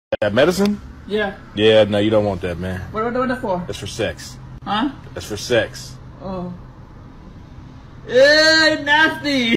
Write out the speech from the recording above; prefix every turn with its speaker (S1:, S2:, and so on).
S1: That medicine?
S2: Yeah.
S1: Yeah, no, you don't want that, man.
S2: What are we doing that for?
S1: That's for sex.
S2: Huh?
S1: That's for sex.
S2: Oh. Nasty.